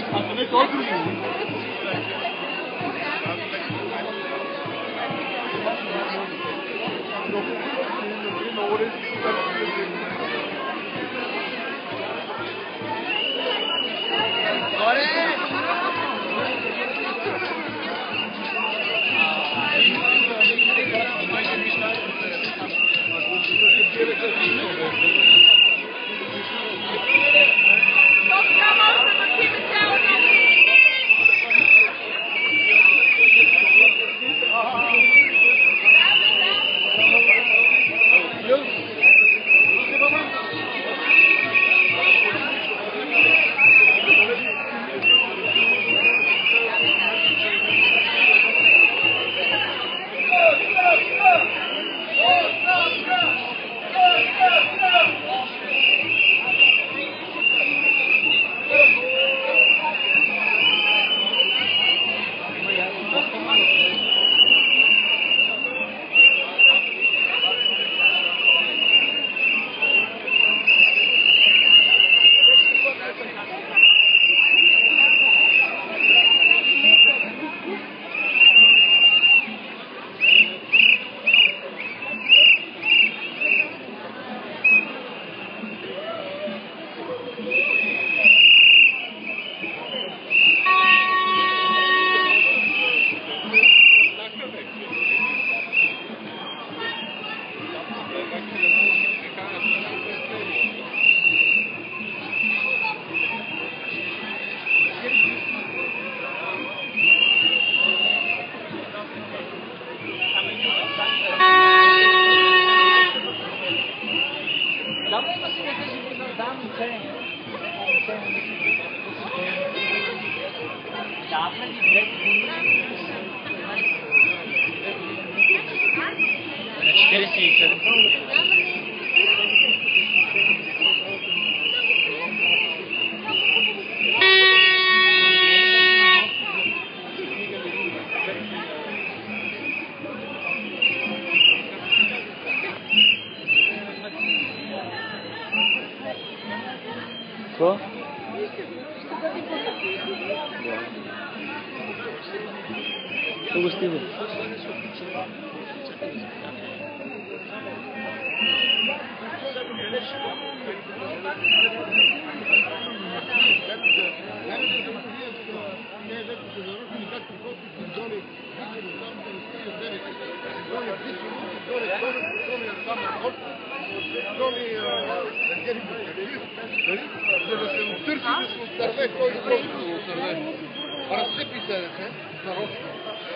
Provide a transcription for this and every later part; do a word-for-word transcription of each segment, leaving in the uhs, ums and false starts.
Какво? Какво го стига? За да се отърси, да се отърве, той е просто да отърве. Разцепи се, не? Нарочно.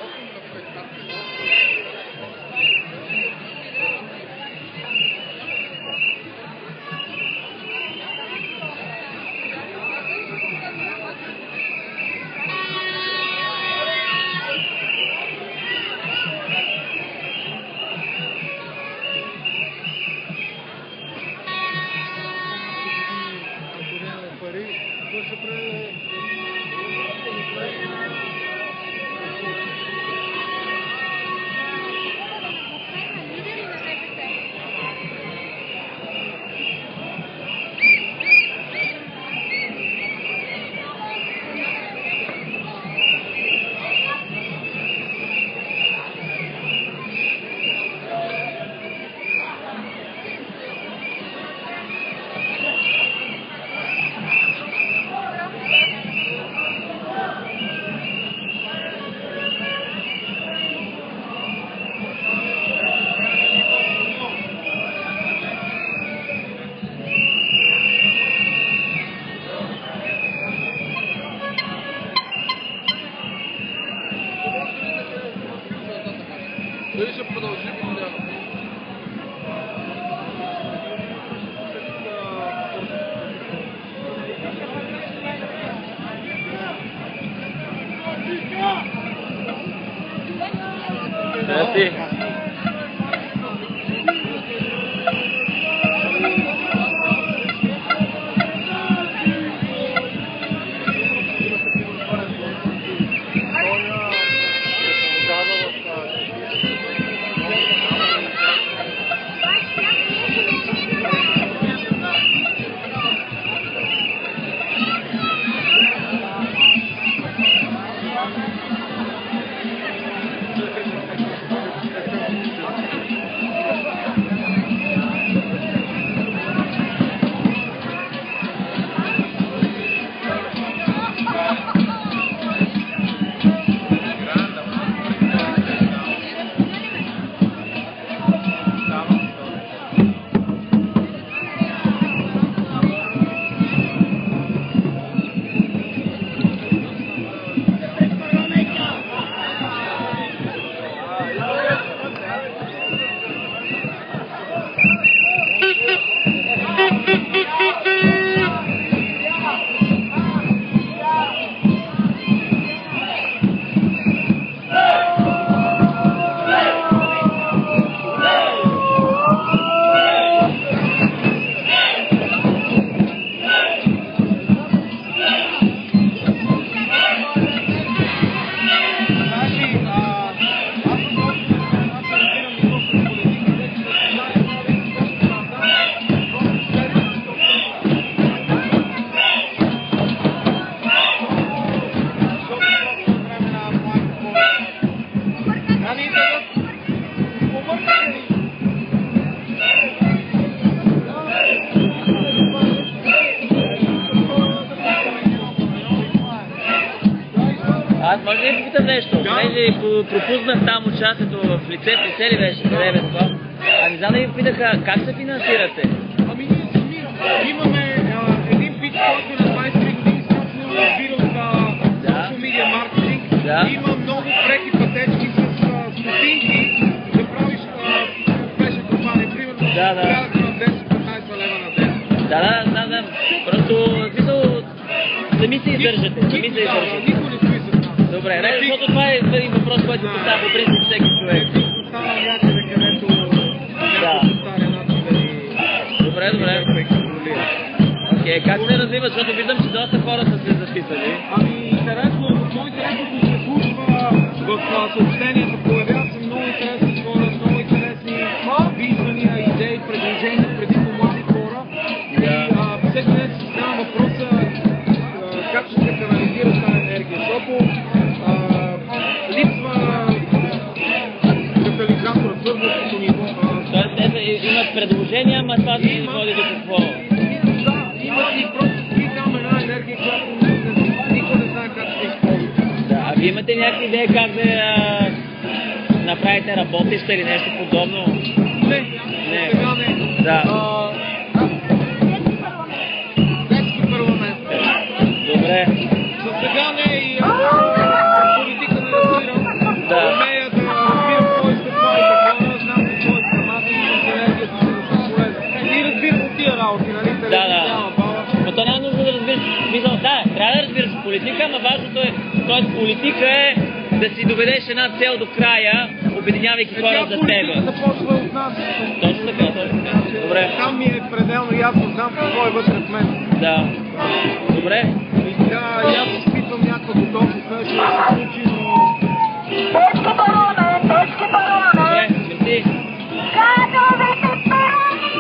Дали ще продължим или няма? Здрасти. Аз може ли да ви питам нещо? Да. Понеже по- пропуснах там участието в лице, в лице ли беше? Къде бе това? Ами знам да ви питаха, как се финансирате? Ами ние сами имаме а, един пич, който на двайсет и три години страшно разбира от а, Да. social media маркетинг. Да. Има много преки пътечки с а, стотинки да правиш а, успешна компания. Примерно, Да, да. порядъка на десет-петнайсет лева на ден. Да, да, знам, знам. Просто, в смисъл, сами се издържате, сами се Да, издържате. никой не стои с нас. Добре, не, защото това е един въпрос, който Да. поставя по принцип всеки човек. Останал някъде, където Да. някой повтаря начин да ни Добре, добре. да контролира. Окей, как се развива? Защото виждам, че доста хора са се записали. Ами интересно, много интересно се случва в а, съобщенията, появяват се много интересни хора, с много интересни виждания, идеи, предложения, предимно млади хора. И а, всеки ден си задавам въпроса а, как ще се канализира тази енергия, защото а, липсва катализатора, свързващото ниво. А, Тоест, те са- имат предложения, ама това си Има. води до какво? Да, има си просто си там една енергия, която не- никой не знае как ще използва. Да, а вие имате някаква идея как да а, направите работеща или нещо подобно? Не, Не. сега не. Да. А, Детски парламент. Добре. За сега не и а, политика не разбирам. Да. Умея да разбирам кой сте моите хора, знам какво е самата и с енергията си да съм полезен. И разбирам от тия работи, нали? Да, Телевизия, да. няма баба. Но то няма нужда да разбираш. Мисъл, да, трябва да разбираш политика, ама важното е, т.е. политика е да си доведеш една цел до края, обединявайки Е, хора тя за политиката тебе. почва от нас. Точно така, точно така. Добре. Там ми е пределно ясно, знам какво е вътре в мен. Да. Добре. И сега и аз изпитвам някаква готовност, нещо да се случи, но... Детски парламент, детски парламент, Добре, мерси. кадровете парламент!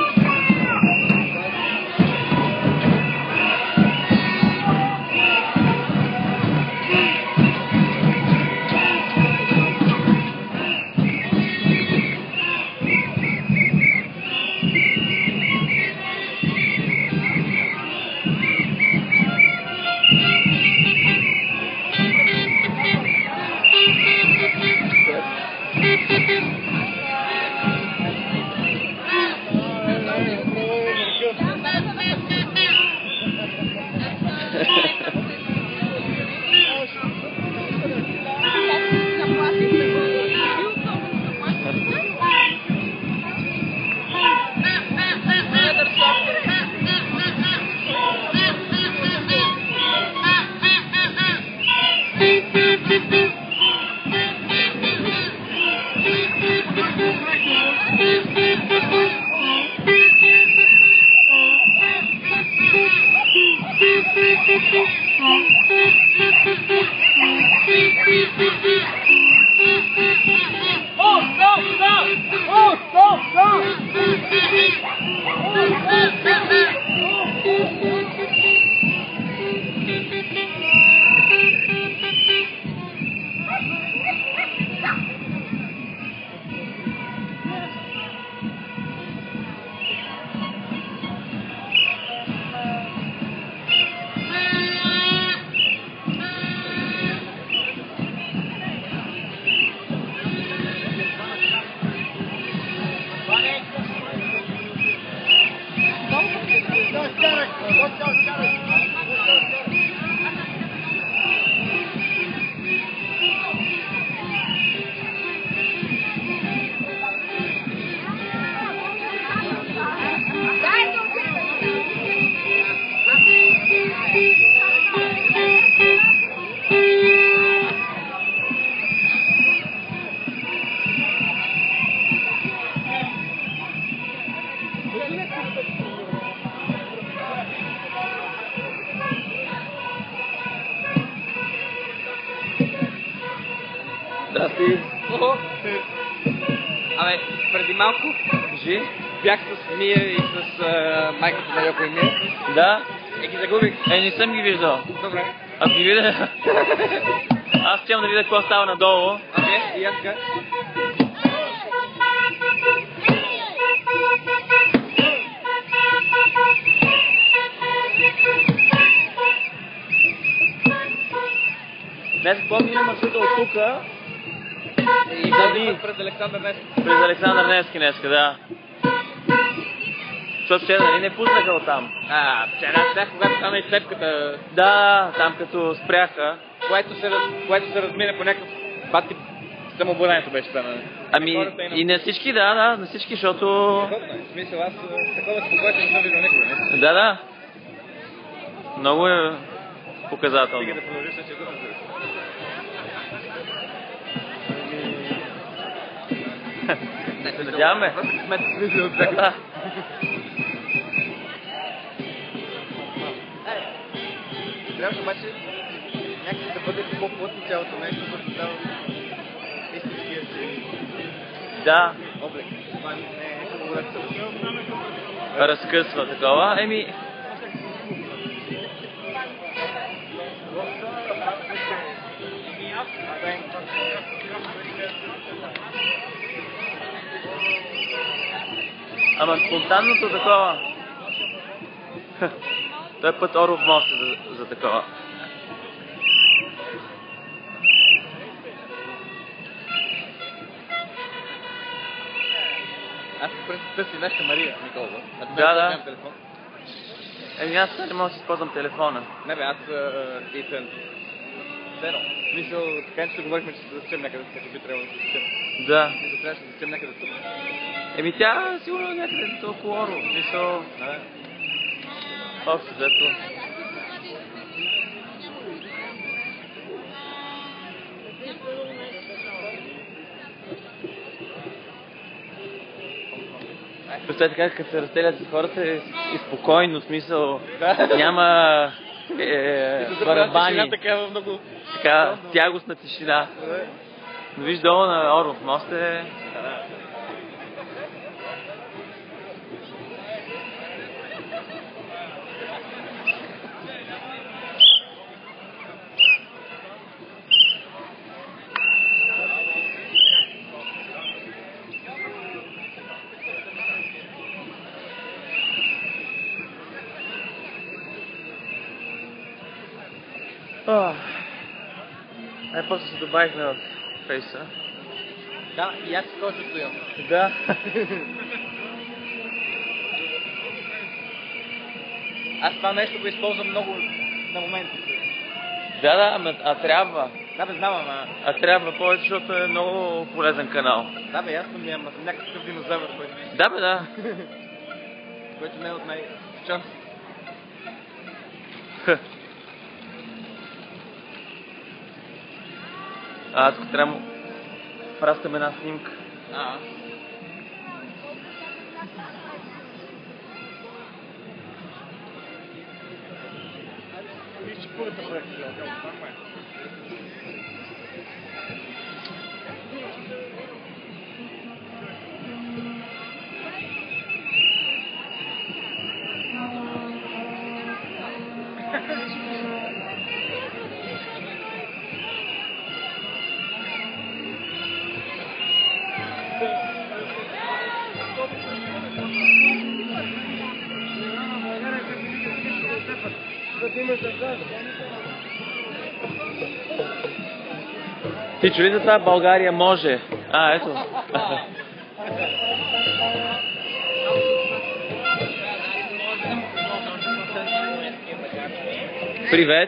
Здрасти. Абе, преди малко Кажи. бях с Мия и с а, майката на Йоко и Мия Да. и ги загубих. Е, не съм ги виждал. Добре. Ако ги видя... Аз хотям да видя какво става надолу. Окей, и аз така. Днес какво мина маршрута от тук И води през Александър Невски. през Александър Невски днеска, да. Защото вчера нали не пуснаха оттам. А, вчера бях, когато стана и цепката, Да, там като спряха. което се, раз- което се размина по някакъв пати самообладанието беше станано. Ами Хората и на всички, да, да, на всички, защото... Страхотно е. В смисъл, аз а, такова спокойствие не съм виждал никога, не? Да, да. Много е показателно. Стига да продължиш същия дух, разбира се. Се надяваме. Просто късмет се смисъл от всяка. Да. Трябваше обаче някакси да бъде по-плътно цялото нещо, за да дава истинския си Да, облик. Това не е хубаво да се разкъсва такова. Еми, ама спонтанното такова. Той път Оров мост е за, за такова. Аз по принцип търси нашата Мария Николова. А ти Да, да. нямам телефон. Еми аз не мога да си използвам телефона. Не бе, аз а, и тън. Зеро. Мисъл, така че говорихме, че ще се засечем някъде, така че би трябвало да се засечем. Да. Мисъл, трябваше да се засечем някъде тук. Еми тя сигурно е някъде около Оров. Мисъл, Да. общо взето. Представете как като се разстелят с хората е и спокойно, в смисъл няма е, барабани, Такава много... така тягостна тишина. Но виж долу на Оров мост е... Ох. Най-после се добавихме в фейса. Да, и аз такова чувство имам. Да. Аз това нещо го използвам много на моменти. Да, да, ама, а трябва. Да бе, знам, ама... А трябва повече, защото е много полезен канал. Да бе, ясно ми е, ама съм някакъв динозавър, който, Да, бе, да. който не е от най-чанс. А, тук трябва му праскаме една снимка. А, виж, че първата проекта е отделно, това е. Ти чули за това България може? А, ето. Привет.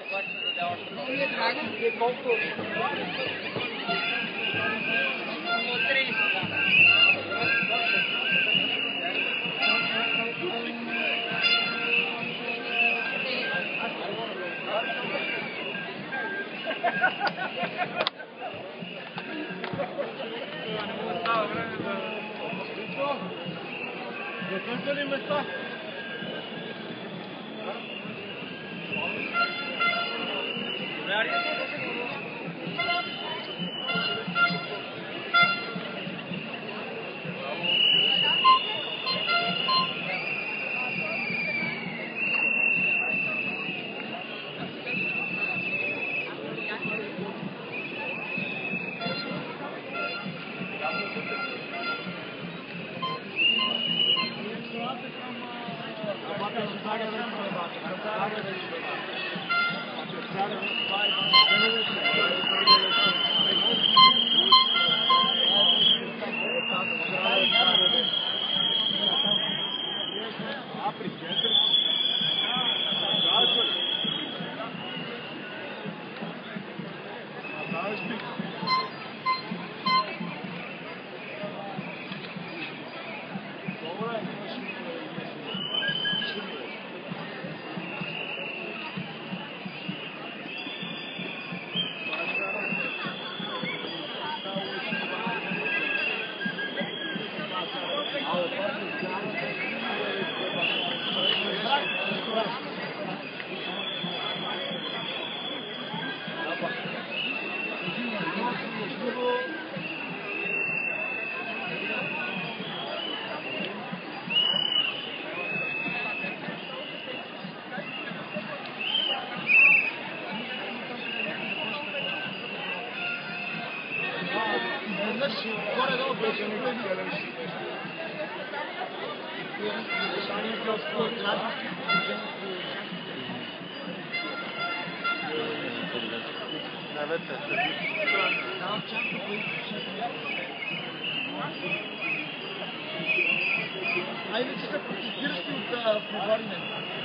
Zagreb, Айде, че са протестиращи от Фриварне.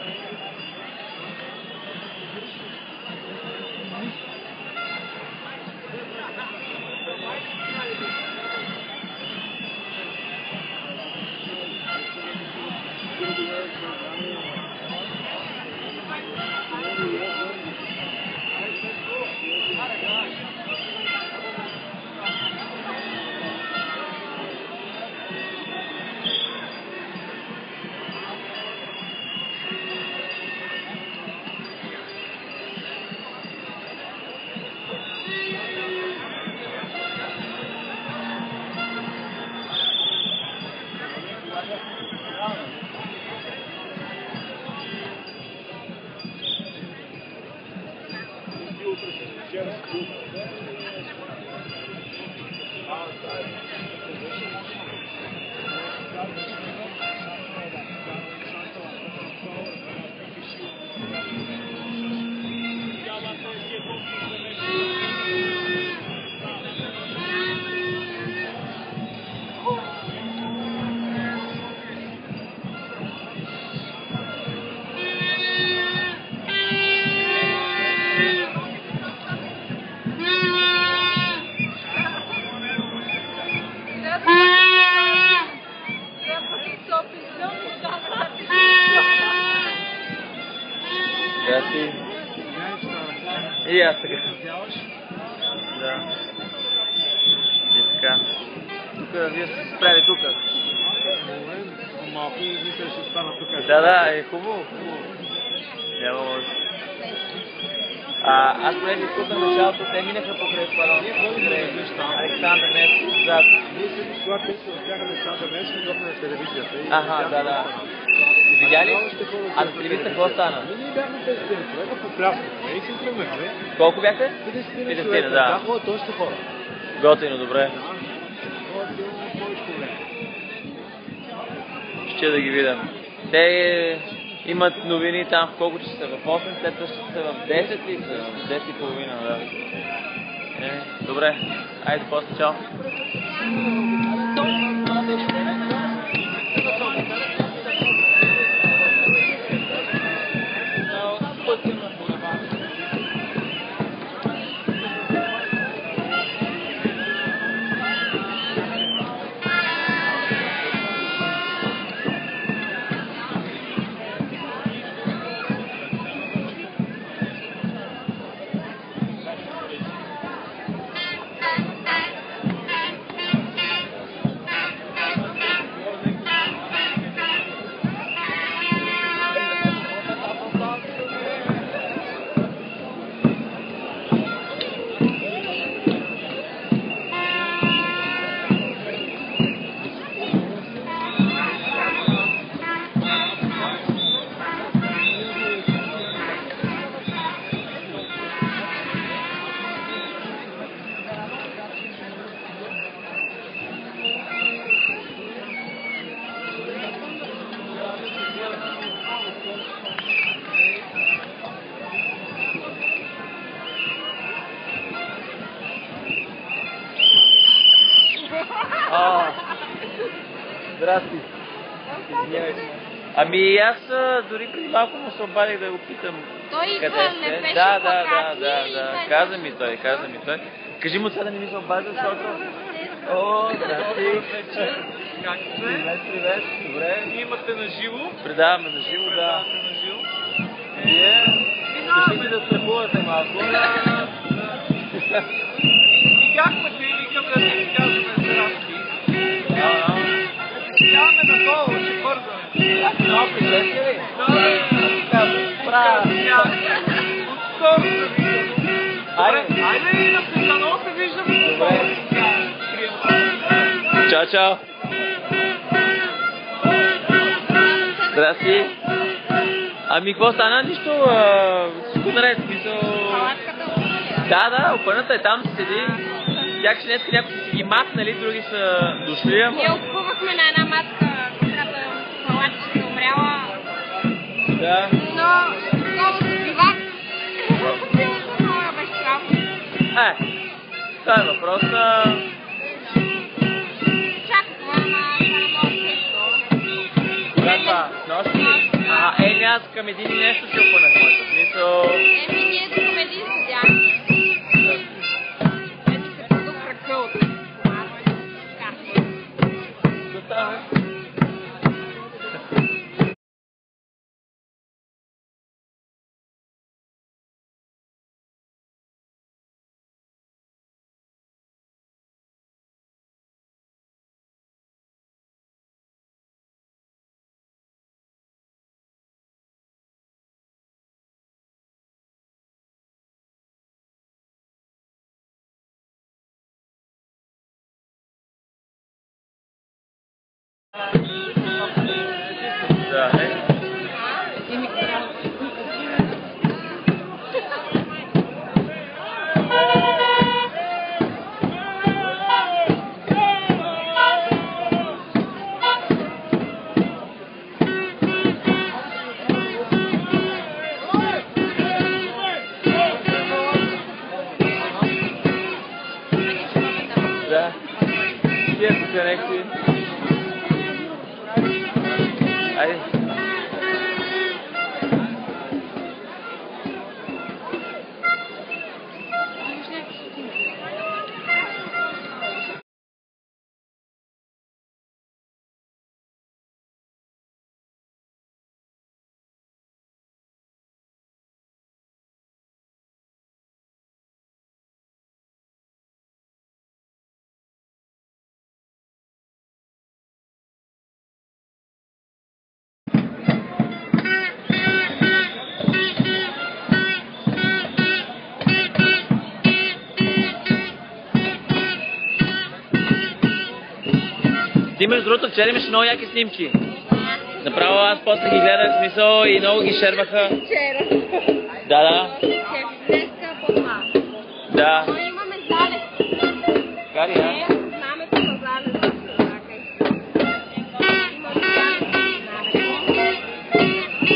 Здрасти. И аз така. Да. И така. Тук, вие сте се справили тук. Малко и мисля, ще стана тук. Да, да, е хубаво, хубаво. Няма лошо. А, аз преди тук на началото, те минаха покрай парон. Александър Невски отзад. Ние се, когато те се разбяха на Александър Невски, идвахме на телевизията. Аха, да, да. Видя ли? А на телевизията какво стана? Ние бяхме петдесет човека по пляската. И си тръгнахме. Колко бяхте? петдесет човека. Да. Бяха точно хора. Готино, добре. Ще да ги видам. Те имат новини там в колко часа са? В осем, след това ще са в десет ли са? В десет и половина, да. Е, добре. Айде, после, чао. А, здрасти. Извинявай се. Ами аз а, дори преди малко му се обадих да го питам. Той къде идва, сте. не беше Да, да, да, ваканции да, и да. след- Каза ми той, каза ми той. Кажи му сега да не ми се обажда, защото... О, здрасти. Как сте? Привет, привет. Добре. Имате на живо. Предаваме на живо, да. Предавате на живо. Вие ще си да страхувате малко. Видяхме те и викам да си казваме здрасти. Да, да. Сядаме надолу, ще бързаме. Малко излезте ли? Да, Браво. Отскоро се виждаме. Айде. Айде и на Писано се виждаме. Добре. Чао, чао. Здрасти. Ами, какво стана? Нищо, а, всичко наред, смисъл... Палатката отвърля. Да, да, опъната е там, седи. Тях, че днес някои са си ги махнали, други са дошли, ама... Ние опъвахме на една матка, която палатката е умряла, Да. но много се бивак. Много я беше страшно. Е, това е въпрос на... Чакахме, ама това не мога да се изтова. Кога това? С нощи? А, е, аз към един и нещо си опънах моето. Смисъл... Еми, ние до един седях. Ето се продух ръка от комарата. Така. Заставя. Да, е. Да. Тия са конекции. Айде. Ти между другото вчера имаш много яки снимки. Направо аз после ги гледах, в смисъл и много ги шерваха. Вчера. Да, да. Ще днеска по това. Да. Но имаме залез. Кари, Не, а? знамето на залез. Чакай. Имаме залез на знамето.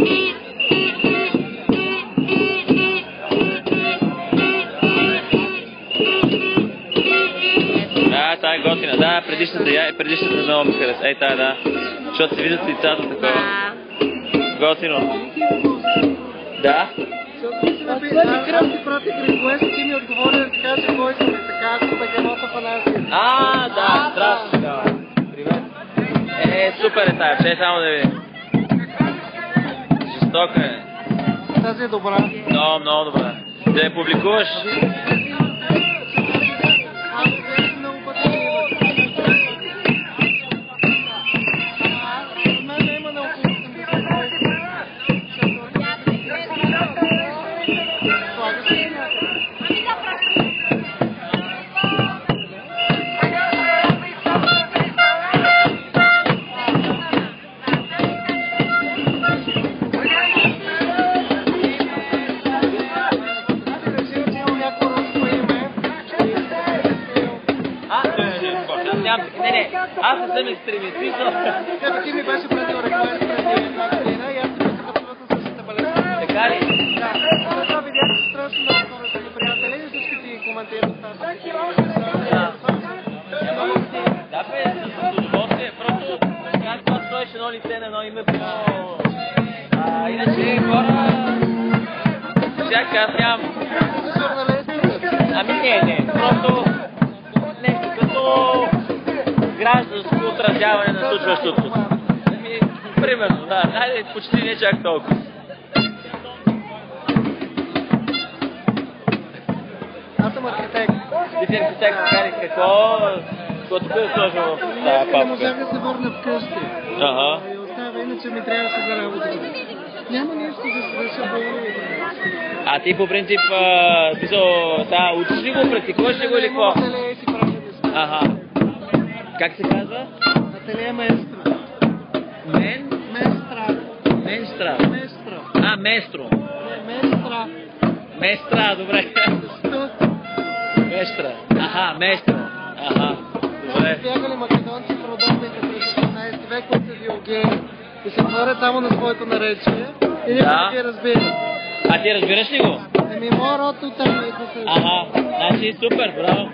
Да, тая е готина. Да, предишната, я, предишната много ми хареса. Ей, тая, да. Защото се виждат лицата такова. Да. Готино. Да. Аз ти пратих реквест, ти ми отговори да ти кажа кой съм и така, аз съм бегемота Панасия. А, да, здравствуй. Да. Привет. Е, супер е тая, че само да видим. Жестока е. Тази е добра. Много, много добра. Да я публикуваш. Аз вече много пъти ми имах. От мен има на около осемдесет. Слагаш ли някъде? Не, не, аз не съм екстремист. Като ти ми беше пратил рекламата преди една година и аз ти писах абсолютно същата балетка. Така ли? Да, след това видях, че страшно много хора са ми приятели и всички ти коментират това. Да. Да, бе, с удоволствие. Просто как това стоиш едно лице на едно име по... А, иначе хора... Всяка аз нямам... Ами не, не. Просто нещо като гражданско отразяване на случващото се. Ами, примерно, да. Хайде, почти не чак толкова. Аз съм архитект. Ти си архитект, кажи какво... Какво тук е сложил в тази папка? Не можах да се върна вкъщи. Ага. И остава, иначе ми трябваше за работа. Няма нещо да свърша болни. А ти по принцип, да, учиш ли го, практикуваш ли го или какво? Ателие си правя неща. Ага. Как се казва? Ателие Местро. Мен? Местра. Менстра. Местро. А, местро. Местра. Местра, добре. Сто. Местра. Аха, местро. Аха, добре. Бягали македонци в родопите през осемнадесети век, които са диогени и се творят само на своето наречие и никой Да. не ги разбира. А ти разбираш ли го? Еми, моят род от там идва се. Ага, значи супер, браво.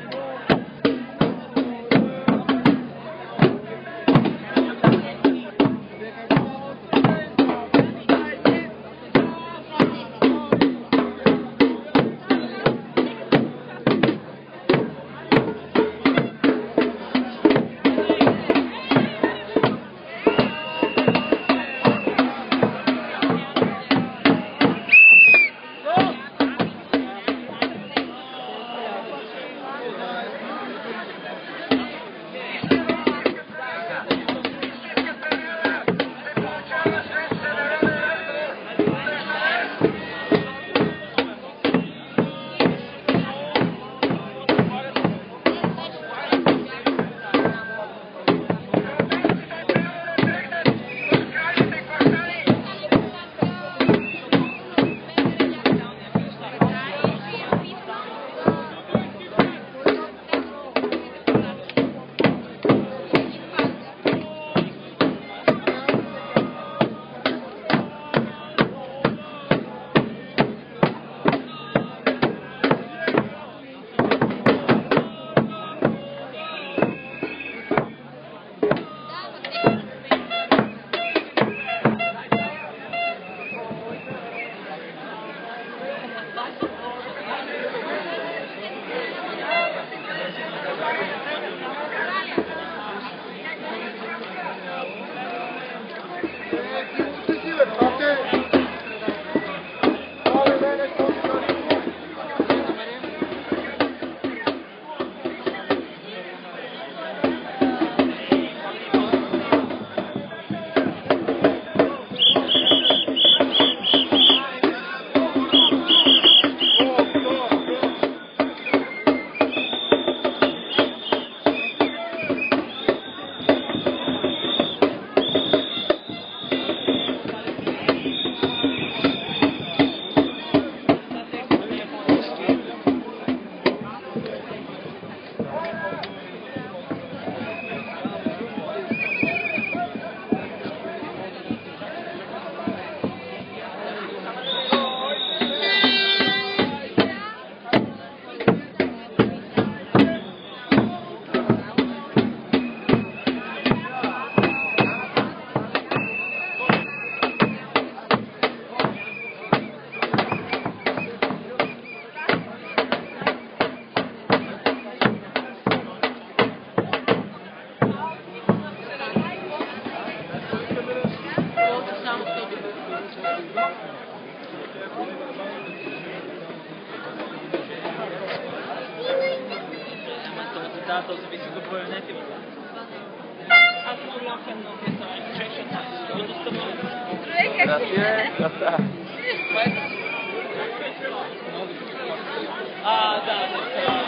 Да, то зависи до проявлението. Аз му ляхам на това. Чеше нас. Като стъпвам. А, да, да.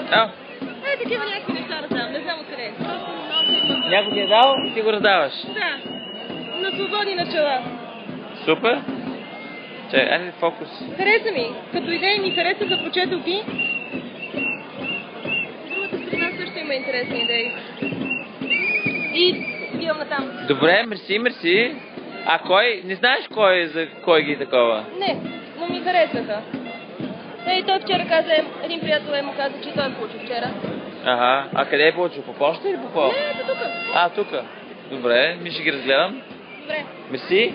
Ел, Е, такива някакви неща раздавам, не знам откъде. Просто много има. някой ти е дал, ти го раздаваш. Да, на свободни начала. Супер. Чай, айде фокус. Хареса ми. Като идеи ми хареса за прочеталки. Другата страна също има интересни идеи. И идвам натам. Добре, мерси, мерси. А кой? Не знаеш кой, за кой ги е такова? Не, но ми харесаха. Е, и той вчера каза, един приятел е му каза, че той е получил вчера. Ага. А къде е получил? По почта или по какво? Не, ето тук. А, тука. Добре, ми ще ги разгледам. Добре. Мерси.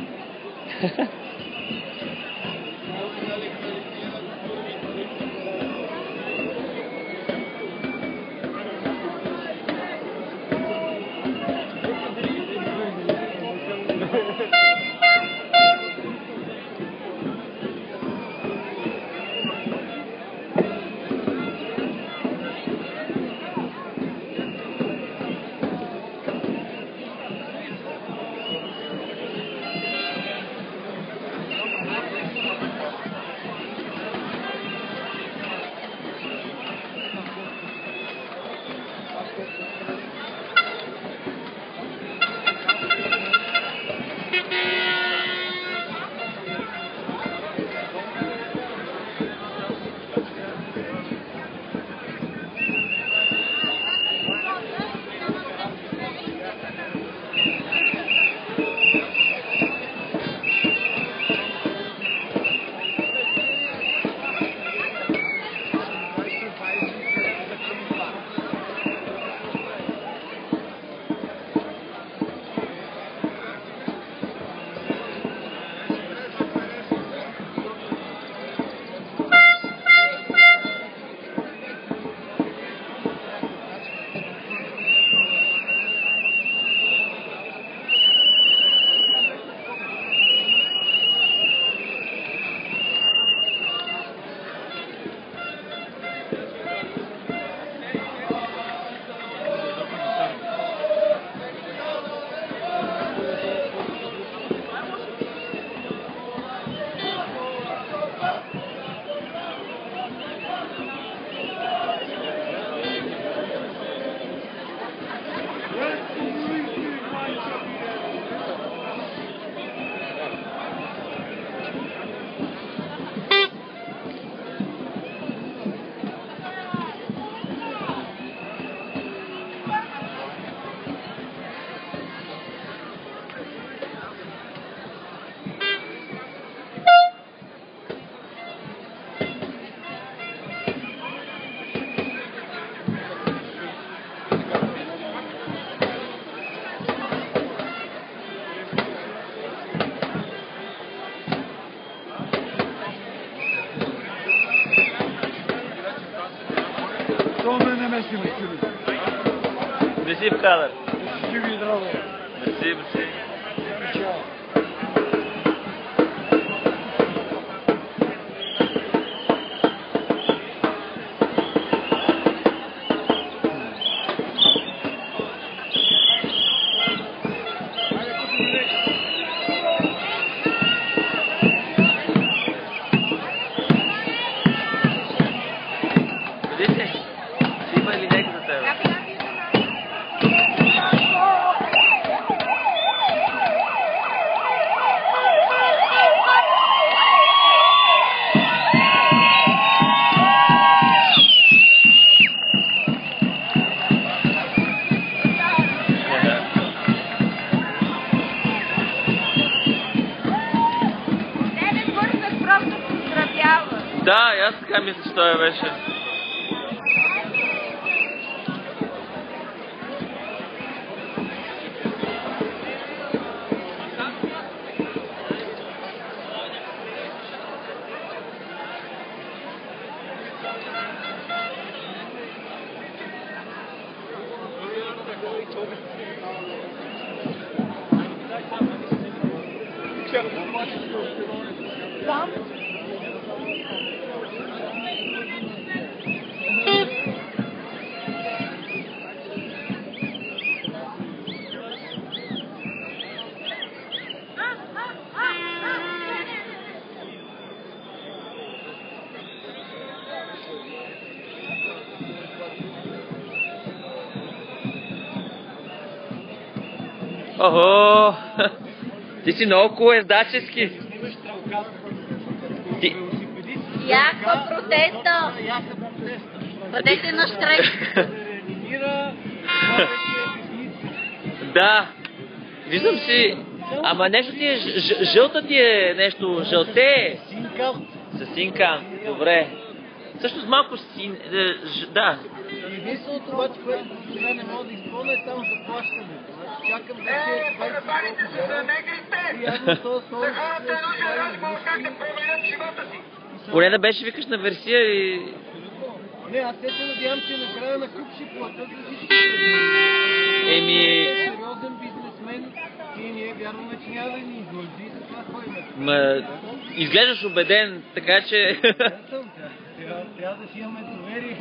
Мерси в кадър. Живи и здраво. Мерси, мерси. Чао. Видите? Има ли някой за теб? Не, не бързах, просто поздравява. Да, и аз така мисля, че той беше. Охо! Ти си много колездачески. Ти... Яха протеста! Бъдете на штрек! Да, виждам си. Ама нещо ти е, ж, жълта ти е нещо, жълте. Синкам. С синкан, добре. Всъщност малко син... Ж, да. Единственото обаче, което сега не мога да изпълня е само заплащане. Значи чакам да се двайсет и явно то сол Поне да беше викаш на версия и... Не, аз се се надявам, че накрая на куп ще платят за всички. Еми... Сериозен бизнесмен и ние вярваме, че няма да ни излъжи, за това ходим. Ма... Изглеждаш убеден, така че... Трябва да си имаме доверие.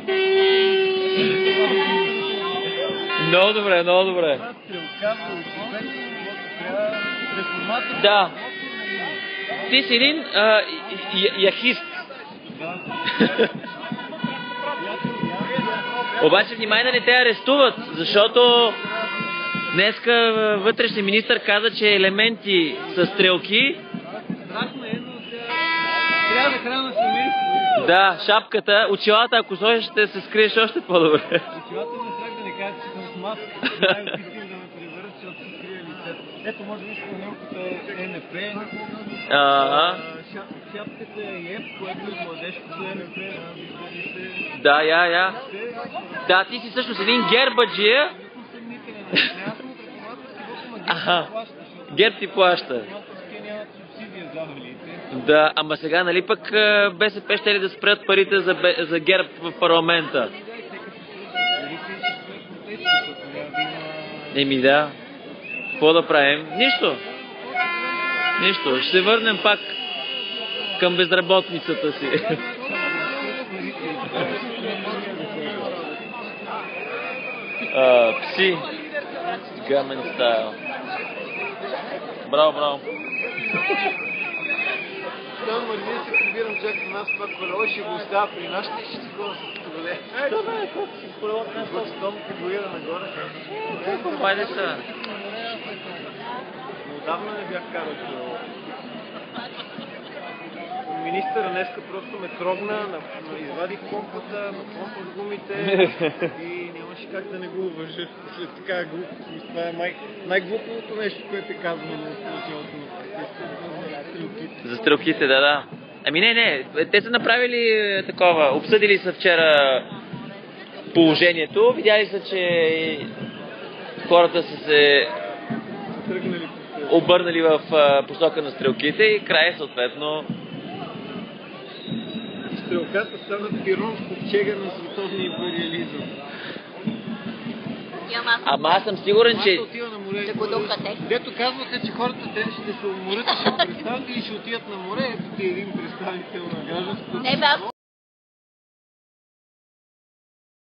Много добре, много добре. Да. Ти си един а, яхист. Обаче внимай да не те арестуват, защото днеска вътрешният министър каза, че елементи с стрелки. Трябва да храна семейство. Да, шапката, очилата, ако сложиш, ще се скриеш още по-добре. Очилата ме страх да не кажа, че съм с маска. Най-опитим да ме превърят, защото се скрие лицето. Ето, може би споменката Е Н П. Ага. Шапката е Еп, което е младежкото Е Н П. Да, я, я. Да, ти си всъщност един гербаджия. Аха. Герб ти плаща. Да, ама сега, нали пък Б С П ще ли да спрят парите за, Б... за герб в парламента? Еми да. Какво да правим? Нищо. Нищо. Ще се върнем пак към безработницата си. uh, пси. Гамен стайл. Браво, браво. Там Мария се прибирам чак на нас това колело и ще го оставя при нашите и ще си ходя с колеле. Е, това е, какво си с колело на От стом фигурира нагоре. Какво пайде са? Отдавна не бях карал колело. Министъра днеска просто ме трогна, извадих помпата, напомпах гумите и нямаше как да не го уважа след такава глупост. Това е май... най-глупавото нещо, което е казано на началото на протеста. За стрелките, да, да. Ами не, не, те са направили такова, обсъдили са вчера положението, видяли са, че хората са се обърнали в посока на стрелките и край съответно. Стрелката стана пирон в ковчега на световния империализъм. Ама аз съм сигурен, че... Да го докате. Дето казваха, че хората те ще се уморят и ще престанат или ще отидат на море, ето ти един представител на гражданството. Не, бе,